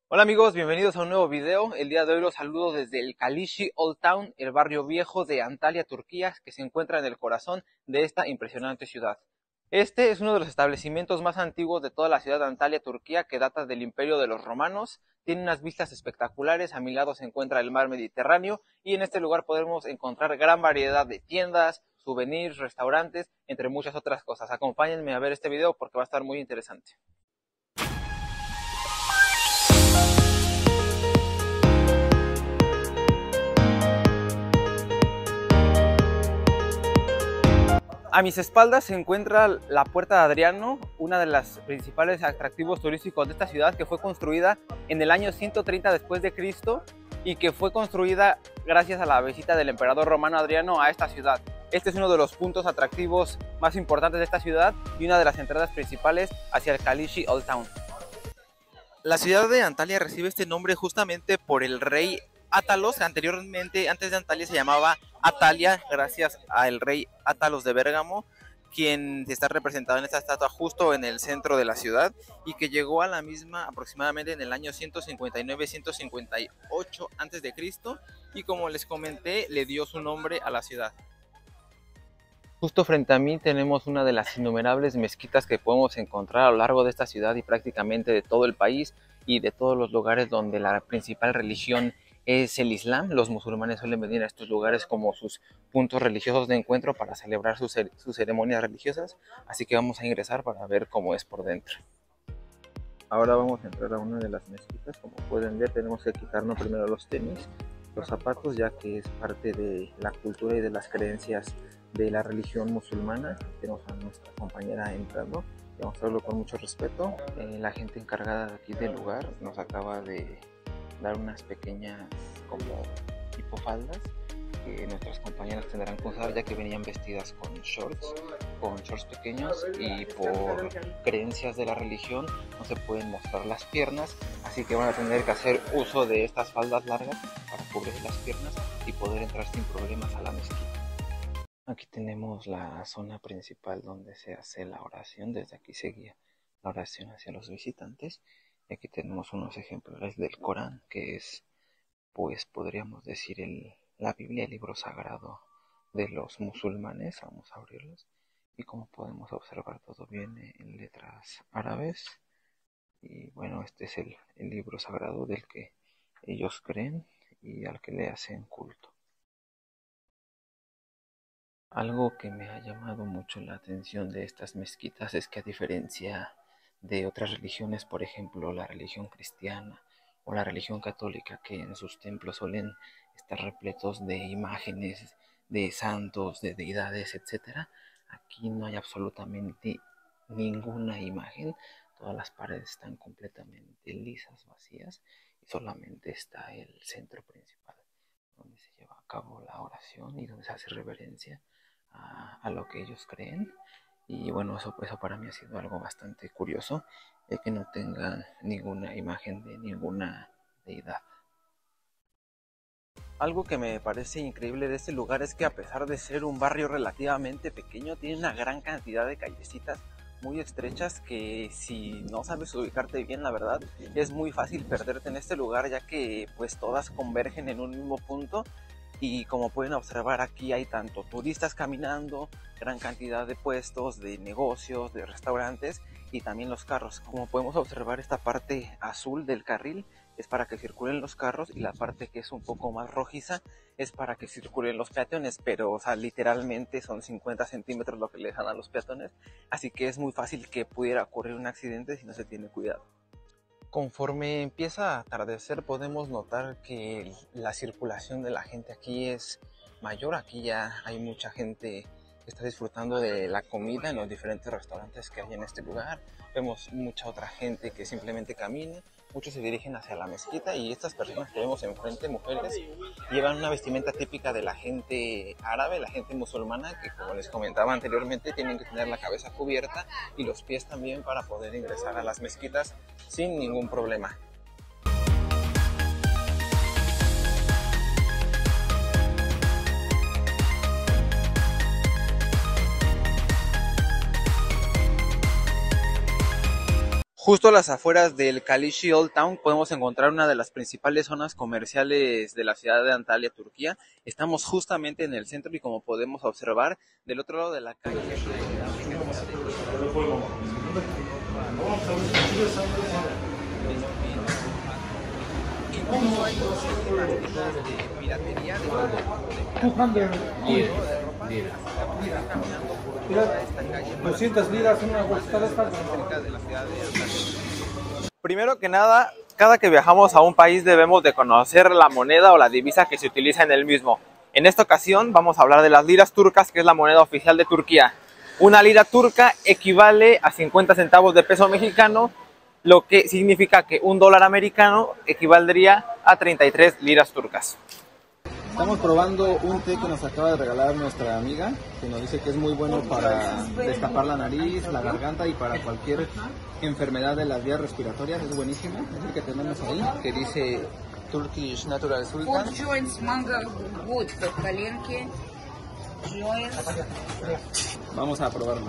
Hola amigos, bienvenidos a un nuevo video. El día de hoy los saludo desde el Kalishi Old Town, el barrio viejo de Antalya, Turquía, que se encuentra en el corazón de esta impresionante ciudad. Este es uno de los establecimientos más antiguos de toda la ciudad de Antalya, Turquía, que data del Imperio de los Romanos. Tiene unas vistas espectaculares, a mi lado se encuentra el mar Mediterráneo y en este lugar podemos encontrar gran variedad de tiendas, souvenirs, restaurantes, entre muchas otras cosas. Acompáñenme a ver este video porque va a estar muy interesante. A mis espaldas se encuentra la Puerta de Adriano, una de los principales atractivos turísticos de esta ciudad, que fue construida en el año 130 después de Cristo y que fue construida gracias a la visita del emperador romano Adriano a esta ciudad. Este es uno de los puntos atractivos más importantes de esta ciudad y una de las entradas principales hacia el Kalishi Old Town. La ciudad de Antalya recibe este nombre justamente por el rey Átalos. Anteriormente, antes de Antalya se llamaba Atalia, gracias al rey Átalos de Bérgamo, quien está representado en esta estatua justo en el centro de la ciudad y que llegó a la misma aproximadamente en el año 159-158 antes de Cristo, y como les comenté, le dio su nombre a la ciudad. Justo frente a mí tenemos una de las innumerables mezquitas que podemos encontrar a lo largo de esta ciudad y prácticamente de todo el país y de todos los lugares donde la principal religión es el Islam. Los musulmanes suelen venir a estos lugares como sus puntos religiosos de encuentro para celebrar sus ceremonias religiosas, así que vamos a ingresar para ver cómo es por dentro. Ahora vamos a entrar a una de las mezquitas. Como pueden ver, tenemos que quitarnos primero los tenis, los zapatos, ya que es parte de la cultura y de las creencias de la religión musulmana. Tenemos a nuestra compañera entrando y vamos a verlo con mucho respeto. La gente encargada de aquí del lugar nos acaba de dar unas pequeñas como tipo faldas que nuestras compañeras tendrán que usar, ya que venían vestidas con shorts pequeños, y por creencias de la religión no se pueden mostrar las piernas, así que van a tener que hacer uso de estas faldas largas para cubrir las piernas y poder entrar sin problemas a la mezquita. Aquí tenemos la zona principal donde se hace la oración. Desde aquí se guía la oración hacia los visitantes. Y aquí tenemos unos ejemplares del Corán, que es, pues podríamos decir, la Biblia, el libro sagrado de los musulmanes. Vamos a abrirlos y como podemos observar, todo viene en letras árabes. Y bueno, este es el libro sagrado del que ellos creen y al que le hacen culto. Algo que me ha llamado mucho la atención de estas mezquitas es que, a diferencia de otras religiones, por ejemplo la religión cristiana o la religión católica, que en sus templos suelen estar repletos de imágenes de santos, de deidades, etc., aquí no hay absolutamente ninguna imagen. Todas las paredes están completamente lisas, vacías, y solamente está el centro principal donde se lleva a cabo la oración y donde se hace reverencia a lo que ellos creen. Y bueno, eso para mí ha sido algo bastante curioso, que no tengan ninguna imagen de ninguna deidad. Algo que me parece increíble de este lugar es que, a pesar de ser un barrio relativamente pequeño, tiene una gran cantidad de callecitas muy estrechas que, si no sabes ubicarte bien, la verdad es muy fácil perderte en este lugar, ya que pues todas convergen en un mismo punto. Y como pueden observar, aquí hay tanto turistas caminando, gran cantidad de puestos, de negocios, de restaurantes, y también los carros. Como podemos observar, esta parte azul del carril es para que circulen los carros y la parte que es un poco más rojiza es para que circulen los peatones, pero o sea, literalmente son 50 centímetros lo que le dejan a los peatones, así que es muy fácil que pudiera ocurrir un accidente si no se tiene cuidado. Conforme empieza a atardecer, podemos notar que la circulación de la gente aquí es mayor. Aquí ya hay mucha gente que está disfrutando de la comida en los diferentes restaurantes que hay en este lugar. Vemos mucha otra gente que simplemente camina. Muchos se dirigen hacia la mezquita, y estas personas que vemos enfrente, mujeres, llevan una vestimenta típica de la gente árabe, la gente musulmana, que, como les comentaba anteriormente, tienen que tener la cabeza cubierta y los pies también para poder ingresar a las mezquitas sin ningún problema. Justo a las afueras del Kalishi Old Town podemos encontrar una de las principales zonas comerciales de la ciudad de Antalya, Turquía. Estamos justamente en el centro y como podemos observar, del otro lado de la calle piratería de Mira, 200 liras, una bolsita de estas. cerca de la ciudad de Antalya. Primero que nada, cada que viajamos a un país debemos de conocer la moneda o la divisa que se utiliza en el mismo. En esta ocasión vamos a hablar de las liras turcas, que es la moneda oficial de Turquía. Una lira turca equivale a 50 centavos de peso mexicano, lo que significa que un dólar americano equivaldría a 33 liras turcas. Estamos probando un té que nos acaba de regalar nuestra amiga, que nos dice que es muy bueno para destapar la nariz, la garganta y para cualquier enfermedad de las vías respiratorias. Es buenísimo. Es el que tenemos ahí, que dice Turkish Natural Sultan. Joints, mango, wood, коленки, joints. Vamos a probarlo.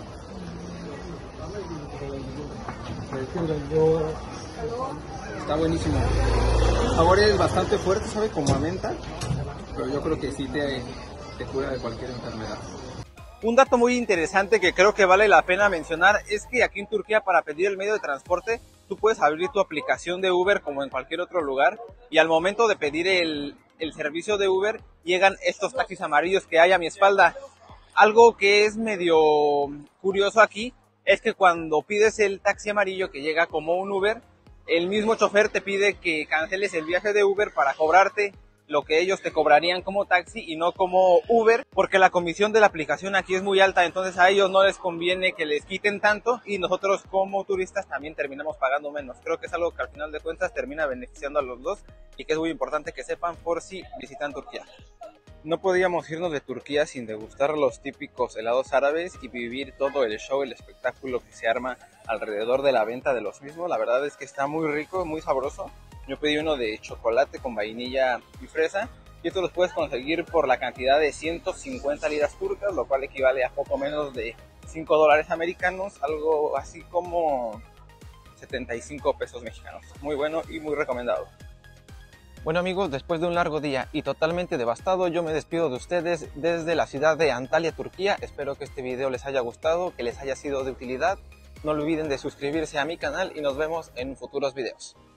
Está buenísimo. El sabor es bastante fuerte, sabe como a menta, pero yo creo que sí te cura de cualquier enfermedad. Un dato muy interesante que creo que vale la pena mencionar es que aquí en Turquía, para pedir el medio de transporte, tú puedes abrir tu aplicación de Uber como en cualquier otro lugar, y al momento de pedir el servicio de Uber llegan estos taxis amarillos que hay a mi espalda. Algo que es medio curioso aquí es que cuando pides el taxi amarillo que llega como un Uber, el mismo chofer te pide que canceles el viaje de Uber para cobrarte lo que ellos te cobrarían como taxi y no como Uber, porque la comisión de la aplicación aquí es muy alta, entonces a ellos no les conviene que les quiten tanto y nosotros como turistas también terminamos pagando menos. Creo que es algo que al final de cuentas termina beneficiando a los dos y que es muy importante que sepan por si visitan Turquía. No podíamos irnos de Turquía sin degustar los típicos helados árabes y vivir todo el show, el espectáculo que se arma alrededor de la venta de los mismos. La verdad es que está muy rico, muy sabroso. Yo pedí uno de chocolate con vainilla y fresa, y estos los puedes conseguir por la cantidad de 150 liras turcas, lo cual equivale a poco menos de 5 dólares americanos, algo así como 75 pesos mexicanos. Muy bueno y muy recomendado. Bueno amigos, después de un largo día y totalmente devastado, yo me despido de ustedes desde la ciudad de Antalya, Turquía. Espero que este video les haya gustado, que les haya sido de utilidad. No olviden de suscribirse a mi canal y nos vemos en futuros videos.